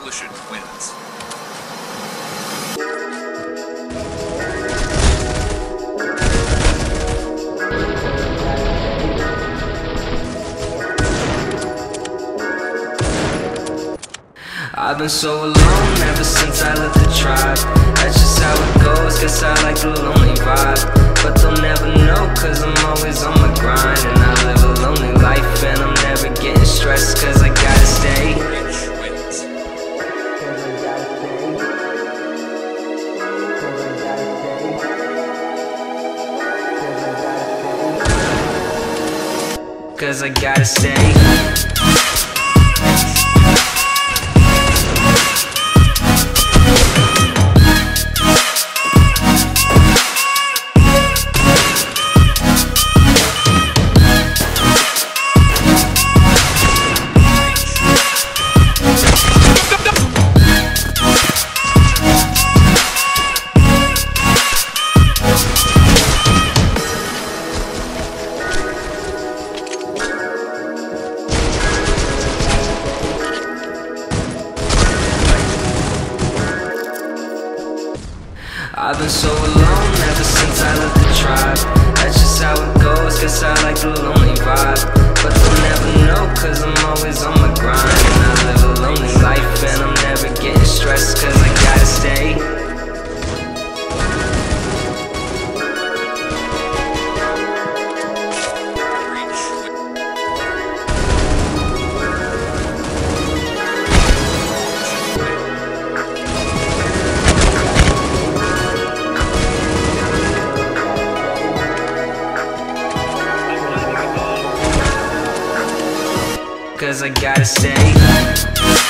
Publisher Twins. I've been so alone ever since I left the tribe. That's just how it goes, guess I like the lonely vibe. But they'll never know, cause I'm always on my grind. And I live a lonely life, and I'm never getting stressed, cause I gotta stay. Cause I gotta stay. I've been so alone ever since I left the tribe. That's just how it goes, guess I like the lonely vibe. But they'll never know, cause I'm always on my grind. And I live a lonely life, and I'm never getting stressed, cause I gotta stay. Cause I gotta stay.